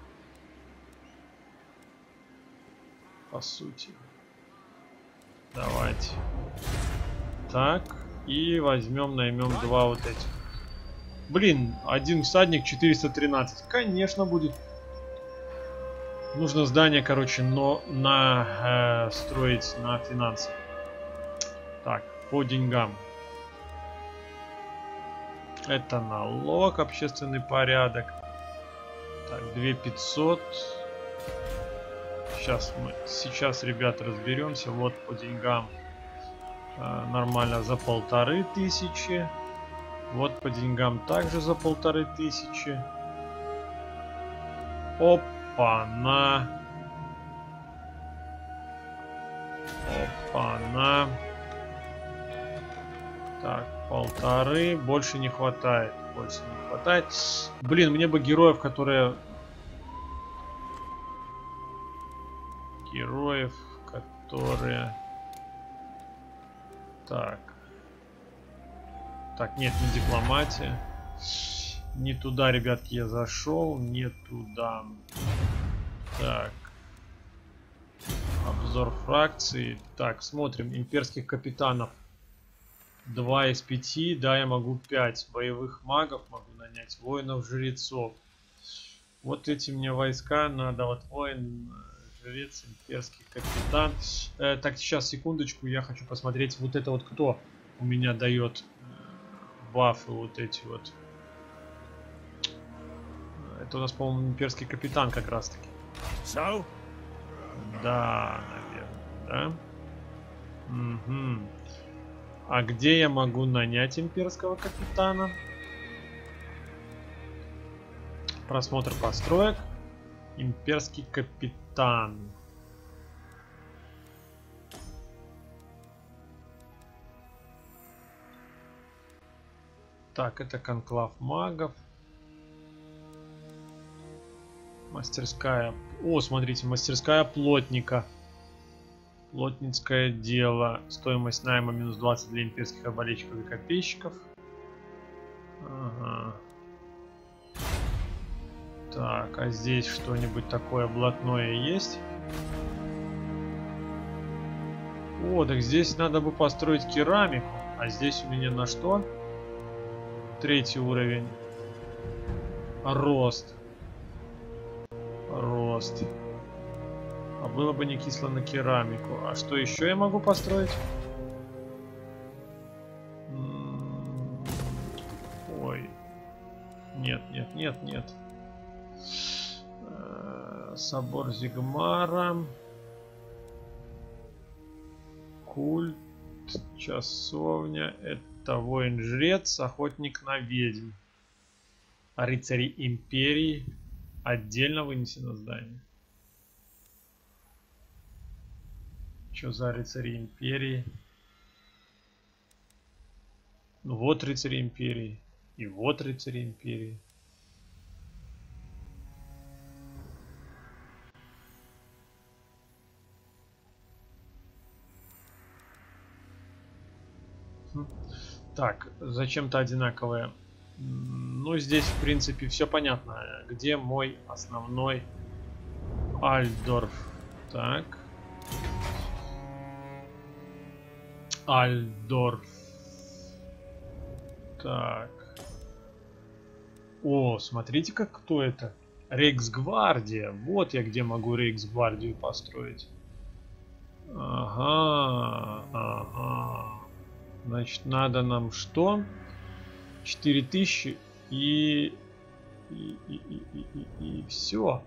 Speaker 1: По сути. Давайте. Так. И возьмем, наймем два вот этих. Блин, один всадник четыреста тринадцать. Конечно, будет. Нужно здание, короче, но на э, строить на финансы. Так, по деньгам. Это налог, общественный порядок. Так, две тысячи пятьсот. Сейчас мы, сейчас, ребята, разберемся. Вот по деньгам э, нормально за полторы тысячи. Вот по деньгам также за полторы тысячи. Опа, на. Опа-на. Так, полторы. Больше не хватает. Больше не хватает. Блин, мне бы героев, которые... Героев, которые... Так. Так, нет, не дипломатия. Не туда, ребятки, я зашел. Не туда. Так. Обзор фракции. Так, смотрим. Имперских капитанов. два из пяти. Да, я могу пять. Боевых магов могу нанять. Воинов-жрецов. Вот эти мне войска надо. Вот воин, жрец, имперский капитан. Э, так, сейчас, секундочку. Я хочу посмотреть. Вот это вот кто у меня дает э, бафы вот эти вот. Это у нас, по-моему, имперский капитан как раз-таки.
Speaker 3: So?
Speaker 1: Да, наверное, да. Угу. А где я могу нанять имперского капитана? Просмотр построек. Имперский капитан. Так, это конклав магов. Мастерская. О, смотрите, мастерская плотника. Плотницкое дело. Стоимость найма минус двадцать для имперских арбалетчиков и копейщиков. Ага. Так, а здесь что-нибудь такое блатное есть? О, так здесь надо бы построить керамику. А здесь у меня на что? Третий уровень. Рост. Рост. А было бы не кисло на керамику. А что еще я могу построить? Ой. Нет, нет, нет, нет. Собор Зигмара. Культ. Часовня. Это воин-жрец. Охотник на ведьм. А рыцари империи отдельно вынесено здание. Что за рыцари империи? Ну вот рыцари империи. И вот рыцари империи. Хм. Так, зачем-то одинаковые. Ну, здесь, в принципе, все понятно. Где мой основной Альдорф? Так. Альдорф. Так. О, смотрите-ка, кто это? Рейхсгвардия. Вот я где могу Рейхсгвардию построить. Ага, ага. Значит, надо нам что? четыре тысячи и... И, и, и, и, и, и все.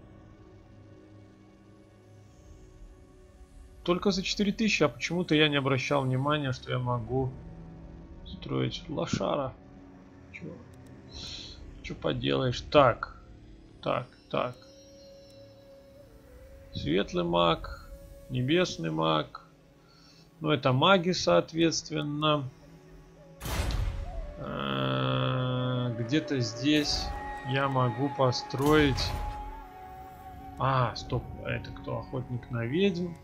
Speaker 1: Только за четыре тысячи, а почему-то я не обращал внимания, что я могу строить лошара. Чего? Что поделаешь? Так, так, так. Светлый маг, небесный маг. Ну, это маги, соответственно. Где-то здесь я могу построить... А, стоп, это кто? Охотник на ведьм.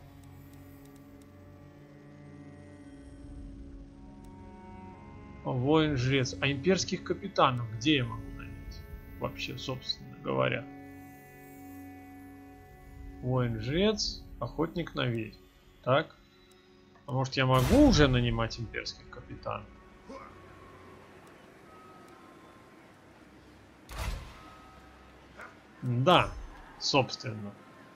Speaker 1: Воин-жрец. А имперских капитанов где я могу нанять? Вообще, собственно говоря. Воин-жрец, охотник на ведьм. Так. А может, я могу уже нанимать имперских капитанов? Да, собственно.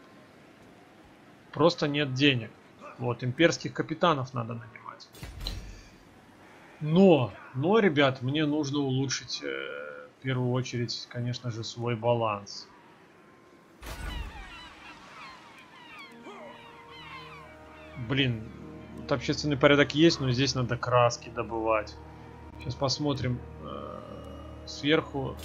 Speaker 1: Просто нет денег. Вот, имперских капитанов надо нанимать. Но, но, ребят, мне нужно улучшить, э, в первую очередь, конечно же, свой баланс. Блин, вот общественный порядок есть, но здесь надо краски добывать. Сейчас посмотрим э, сверху,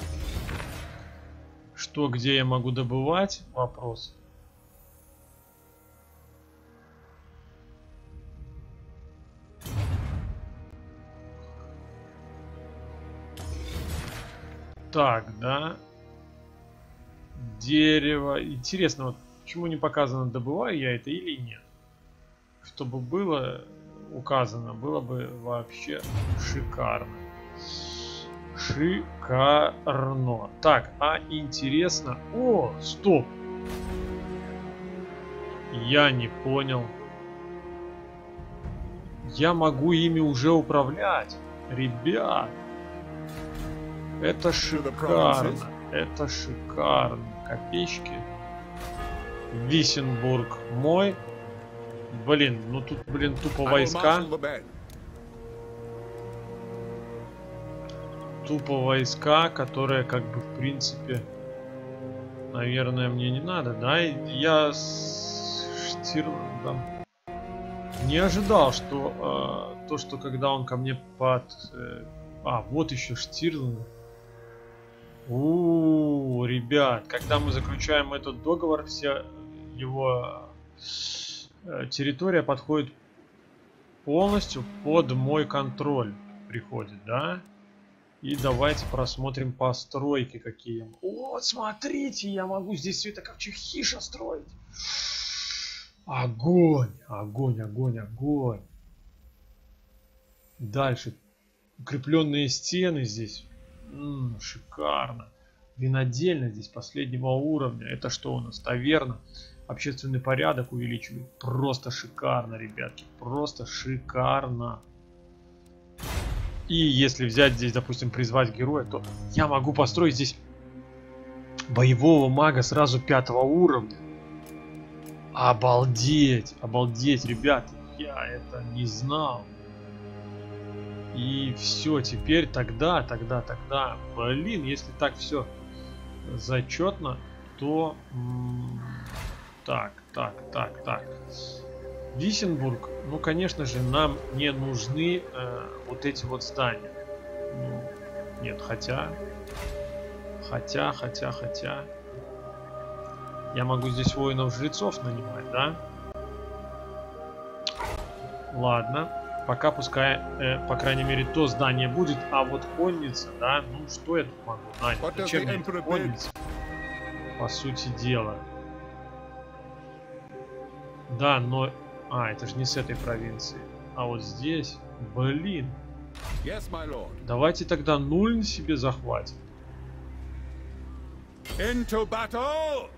Speaker 1: что где я могу добывать. Вопрос. Так, да. Дерево. Интересно, вот почему не показано, добываю я это или нет. Чтобы было указано, было бы вообще шикарно. Шикарно. Так, а интересно... О, стоп! Я не понял. Я могу ими уже управлять. Ребят. Это шикарно. Это шикарно. Копеечки. Висенбург мой. Блин, ну тут, блин, тупо войска. Тупо войска, которые, как бы, в принципе, наверное, мне не надо, да? Я с Штирландом не ожидал, что э, то, что когда он ко мне под... Э, а, вот еще Штирланд. У, ребят, когда мы заключаем этот договор, вся его э, территория подходит полностью под мой контроль. Приходит, да? И давайте просмотрим постройки какие. Вот, смотрите, я могу здесь светоковчег хиша строить. Огонь, огонь, огонь, огонь. Дальше. Укрепленные стены здесь. М-м, шикарно. Винодельня здесь последнего уровня. Это что у нас? Таверна. Общественный порядок увеличивает. Просто шикарно, ребятки. Просто шикарно. И если взять здесь, допустим, призвать героя, то я могу построить здесь боевого мага сразу пятого уровня. Обалдеть, обалдеть, ребят, я это не знал. И все, теперь тогда, тогда, тогда, блин, если так все зачетно, то... Так, так, так, так. Висенбург, ну, конечно же, нам не нужны э, вот эти вот здания. Ну, нет, хотя... Хотя, хотя, хотя... Я могу здесь воинов-жрецов нанимать, да? Ладно. Пока пускай, э, по крайней мере, то здание будет. А вот конница, да? Ну, что я тут могу нанять? Зачем мне конница? По сути дела. Да, но... А, это же не с этой провинции. А вот здесь... Блин.
Speaker 2: Yes, my lord.
Speaker 1: Давайте тогда Нульн себе захватим.
Speaker 2: Into battle!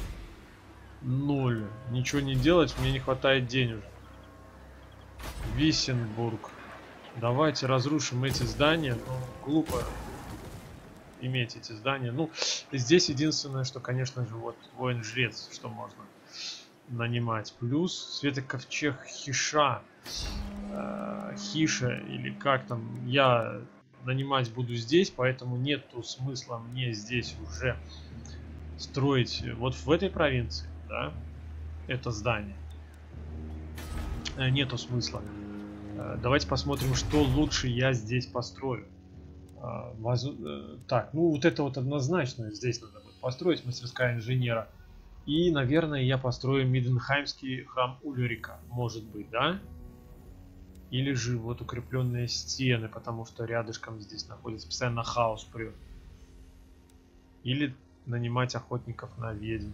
Speaker 1: Ноль. Ничего не делать, мне не хватает денег. Висенбург. Давайте разрушим эти здания. Ну, глупо иметь эти здания. Ну, здесь единственное, что, конечно же, вот воин-жрец, что можно нанимать. Плюс светоковчег Хиша. Э, Хиша, или как там, я нанимать буду здесь, поэтому нету смысла мне здесь уже строить вот в этой провинции, да, это здание. Э, нету смысла. Э, давайте посмотрим, что лучше я здесь построю. Э, воз... э, так, ну вот это вот однозначно здесь надо будет построить, мастерская инженера. И, наверное, я построю Миденхаймский храм Ульрика, может быть, да? Или же вот укрепленные стены, потому что рядышком здесь находится, постоянно хаос прет. Или нанимать охотников на ведьм.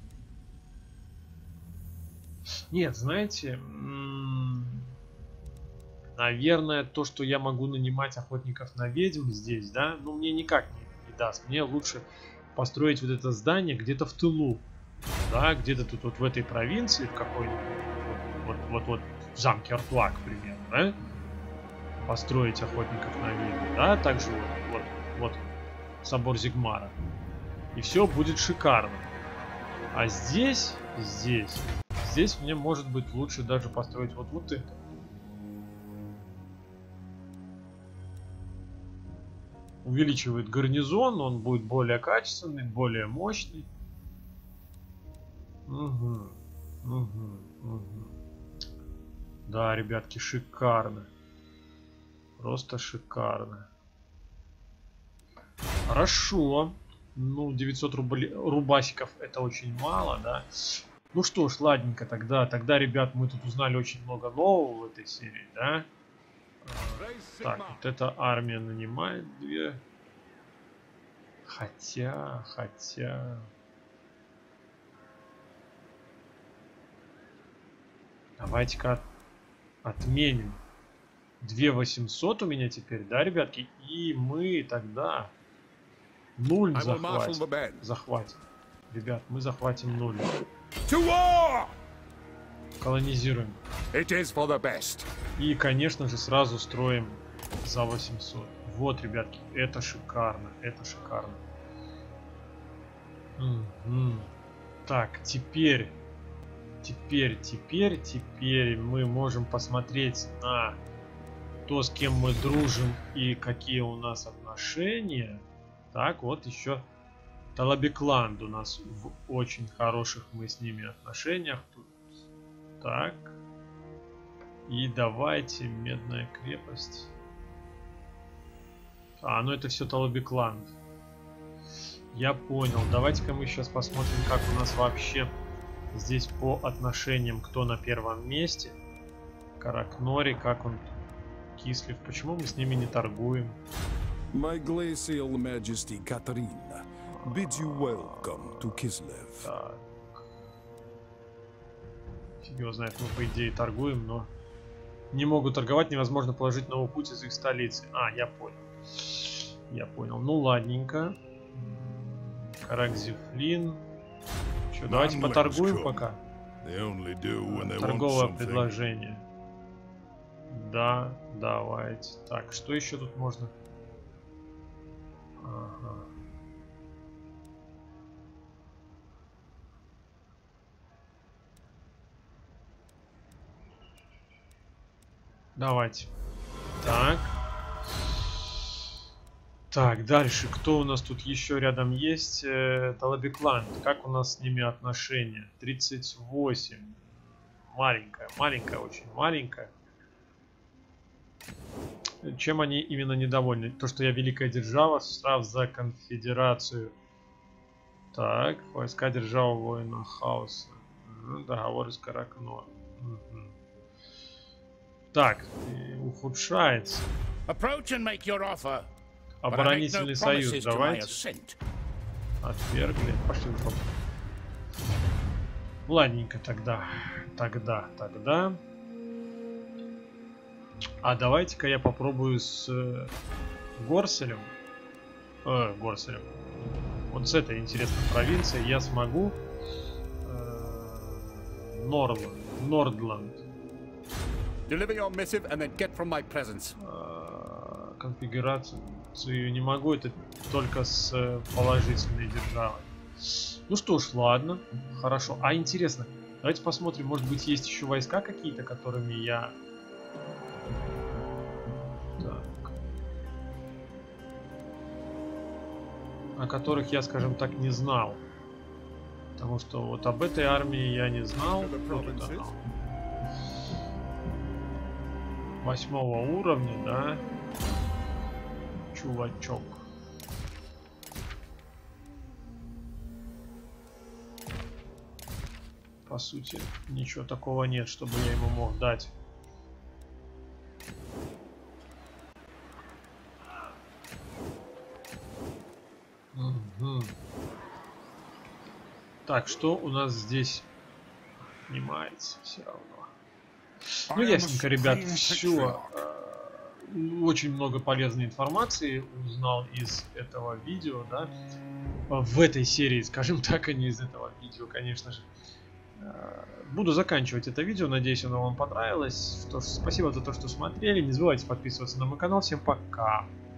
Speaker 1: Нет, знаете, наверное, то, что я могу нанимать охотников на ведьм здесь, да, ну мне никак не, не даст. Мне лучше построить вот это здание где-то в тылу, да, где-то тут вот в этой провинции, в какой-нибудь, вот, вот, вот в замке Артуа, к примеру, да, построить охотников на ведьм, да, также вот, вот, вот собор Зигмара. И все будет шикарно. А здесь, здесь, здесь мне может быть лучше даже построить вот, вот это. Увеличивает гарнизон, он будет более качественный, более мощный. Угу, угу, угу. Да, ребятки, шикарно. Просто шикарно. Хорошо. Ну, девятьсот рублей, рубасиков это очень мало, да. Ну что ж, ладненько тогда. Тогда, ребят, мы тут узнали очень много нового в этой серии, да. Так, вот эта армия нанимает две. Хотя, хотя... Давайте-ка от... отменим. две восемьсот у меня теперь, да, ребятки? И мы тогда нуль захватим. Захватим. Ребят, мы захватим нуль. Колонизируем.
Speaker 2: It is for the best.
Speaker 1: И, конечно же, сразу строим за восемьсот. Вот, ребятки, это шикарно. Это шикарно. Угу. Так, теперь... Теперь, теперь, теперь мы можем посмотреть на то, с кем мы дружим и какие у нас отношения. Так, вот еще Талабекланд у нас в очень хороших мы с ними отношениях. Тут. Так. И давайте Медная крепость. А, ну это все Талабекланд. Я понял. Давайте-ка мы сейчас посмотрим, как у нас вообще здесь по отношениям, кто на первом месте. Каракнори, как он... Кислив. Почему мы с ними не торгуем?
Speaker 2: My glacial majesty Katarina bids you welcome to Kislev.
Speaker 1: Так. Фиг его знает, мы по идее торгуем, но не могут торговать, невозможно положить новый путь из их столицы. А, я понял. Я понял. Ну ладненько. Каракзифлин. Что, давайте поторгуем пока. Торговое предложение. Да, давайте. Так, что еще тут можно? Ага. Давайте. Так. Так, дальше. Кто у нас тут еще рядом есть? Э, Талабекланд. Как у нас с ними отношения? тридцать восемь. Маленькая, маленькая, очень маленькая. Чем они именно недовольны? То, что я великая держава, штраф за конфедерацию. Так, войска державы воина хаоса. Договор из Каракнор. Угу. Так, ухудшается. Оборонительный союз, давайте. Отвергли. Пошли в... Ладненько тогда. Тогда, тогда. А давайте-ка я попробую с э, Горселем. Э, Горселем. Вот с этой интересной провинцией я смогу э, Нордланд. Нордланд.
Speaker 3: Deliver your missive and then get from my presence.
Speaker 1: Э, конфигурацию не могу, это только с э, положительной державой. Ну что ж, ладно. Хорошо. А интересно, давайте посмотрим, может быть есть еще войска какие-то, которыми я... О которых я, скажем так, не знал. Потому что вот об этой армии я не знал. Вот восьмого уровня, да? Чувачок. По сути, ничего такого нет, чтобы я ему мог дать. Угу. Так, что у нас здесь снимается все равно. Ну, ясненько, ребят, все. Очень много полезной информации узнал из этого видео, да. В этой серии, скажем так, а не из этого видео, конечно же. Буду заканчивать это видео. Надеюсь, оно вам понравилось. Что ж, спасибо за то, что смотрели. Не забывайте подписываться на мой канал. Всем пока.